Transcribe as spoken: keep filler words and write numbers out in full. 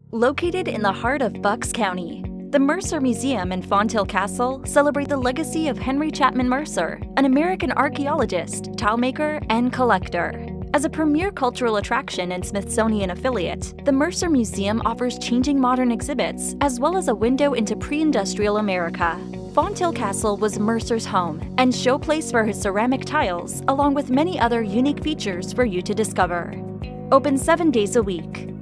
Located in the heart of Bucks County, the Mercer Museum and Fonthill Castle celebrate the legacy of Henry Chapman Mercer, an American archaeologist, tilemaker, and collector. As a premier cultural attraction and Smithsonian affiliate, the Mercer Museum offers changing modern exhibits as well as a window into pre-industrial America. Fonthill Castle was Mercer's home and showplace for his ceramic tiles, along with many other unique features for you to discover. Open seven days a week.